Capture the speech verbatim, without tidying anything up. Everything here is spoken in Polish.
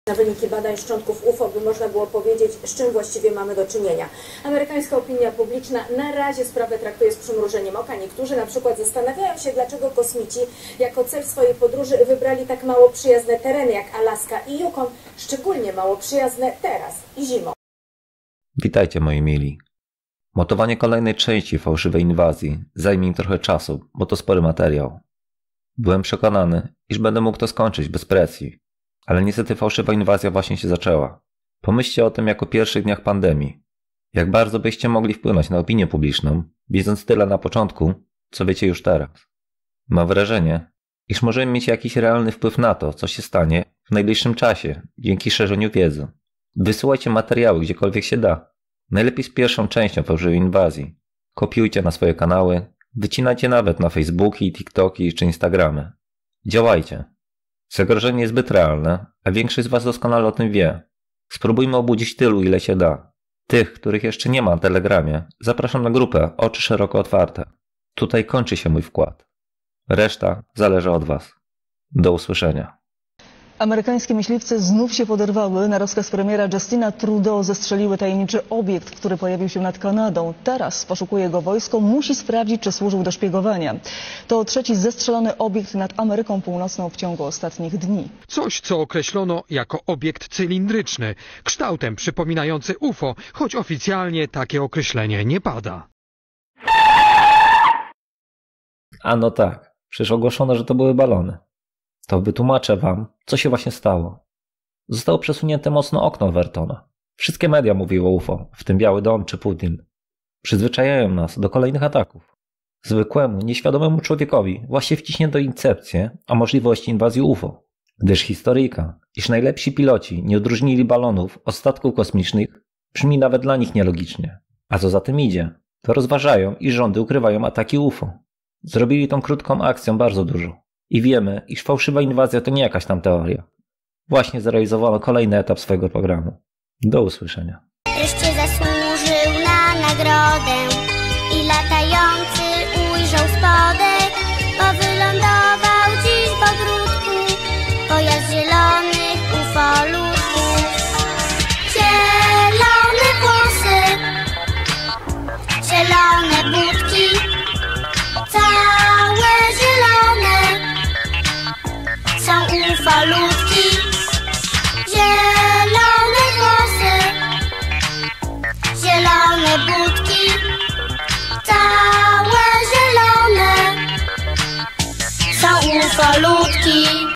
Na wyniki badań szczątków U F O, by można było powiedzieć, z czym właściwie mamy do czynienia. Amerykańska opinia publiczna na razie sprawę traktuje z przymrużeniem oka. Niektórzy na przykład zastanawiają się, dlaczego kosmici jako cel swojej podróży wybrali tak mało przyjazne tereny jak Alaska i Yukon, szczególnie mało przyjazne teraz i zimą. Witajcie moi mili. Montowanie kolejnej części fałszywej inwazji zajmie mi trochę czasu, bo to spory materiał. Byłem przekonany, iż będę mógł to skończyć bez presji. Ale niestety fałszywa inwazja właśnie się zaczęła. Pomyślcie o tym jako pierwszych dniach pandemii. Jak bardzo byście mogli wpłynąć na opinię publiczną, wiedząc tyle na początku, co wiecie już teraz. Mam wrażenie, iż możemy mieć jakiś realny wpływ na to, co się stanie w najbliższym czasie, dzięki szerzeniu wiedzy. Wysyłajcie materiały gdziekolwiek się da. Najlepiej z pierwszą częścią fałszywej inwazji. Kopiujcie na swoje kanały, wycinajcie nawet na Facebooki, TikToki czy Instagramy. Działajcie. Zagrożenie jest zbyt realne, a większość z was doskonale o tym wie. Spróbujmy obudzić tylu, ile się da. Tych, których jeszcze nie ma na Telegramie, zapraszam na grupę Oczy Szeroko Otwarte. Tutaj kończy się mój wkład. Reszta zależy od was. Do usłyszenia. Amerykańskie myśliwce znów się poderwały. Na rozkaz premiera Justina Trudeau zestrzeliły tajemniczy obiekt, który pojawił się nad Kanadą. Teraz poszukuje go wojsko. Musi sprawdzić, czy służył do szpiegowania. To trzeci zestrzelony obiekt nad Ameryką Północną w ciągu ostatnich dni. Coś, co określono jako obiekt cylindryczny, kształtem przypominający U F O, choć oficjalnie takie określenie nie pada. A no tak, przecież ogłoszono, że to były balony. To wytłumaczę wam, co się właśnie stało. Zostało przesunięte mocno okno Overtona. Wszystkie media mówiły o U F O, w tym Biały Dom czy Putin. Przyzwyczajają nas do kolejnych ataków. Zwykłemu, nieświadomemu człowiekowi właśnie wciśnięto incepcję o możliwości inwazji U F O, gdyż historyjka, iż najlepsi piloci nie odróżnili balonów od statków kosmicznych, brzmi nawet dla nich nielogicznie. A co za tym idzie, to rozważają, iż rządy ukrywają ataki U F O. Zrobili tą krótką akcją bardzo dużo. I wiemy, iż fałszywa inwazja to nie jakaś tam teoria. Właśnie zrealizowano kolejny etap swojego programu. Do usłyszenia. Wreszcie zasłużył na nagrodę i latający ujrzał spodek, bo wylądował dziś w ogródku pojazd zielonych ufolutków. Zielone włosy, zielone budki, całe zielone są ufolutki. Zielone włosy, zielone budki, całe zielone są ufolutki.